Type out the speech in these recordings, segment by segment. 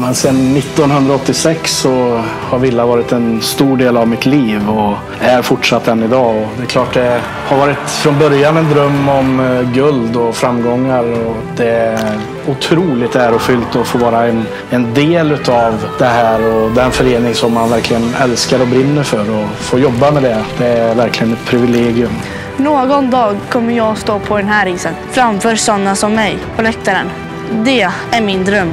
men sedan 1986 så har Villa varit en stor del av mitt liv och är fortsatt än idag. Och det är klart det har varit från början en dröm om guld och framgångar och det är otroligt ärofyllt att få vara en del av det här och den förening som man verkligen älskar och brinner för och få jobba med det. Det är verkligen ett privilegium. Någon dag kommer jag stå på den här isen framför sådana som mig på läktaren. Det är min dröm.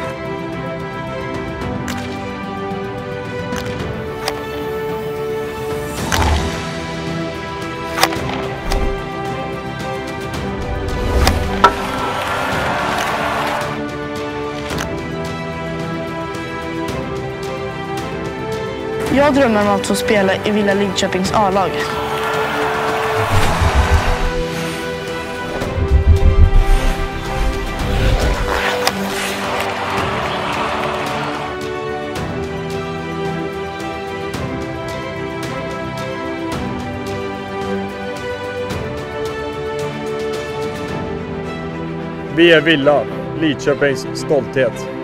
Jag drömmer om att få spela i Villa Lidköpings A-lag. Vi är Villa, Lidköpings stolthet.